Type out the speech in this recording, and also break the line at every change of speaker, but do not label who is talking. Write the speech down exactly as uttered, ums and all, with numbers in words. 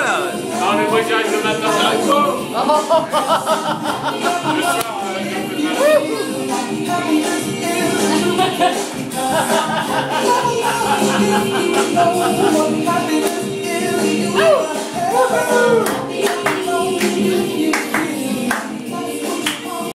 là.
Non mais moi j'arrive le matin. Le soir, euh, je fais
Woo!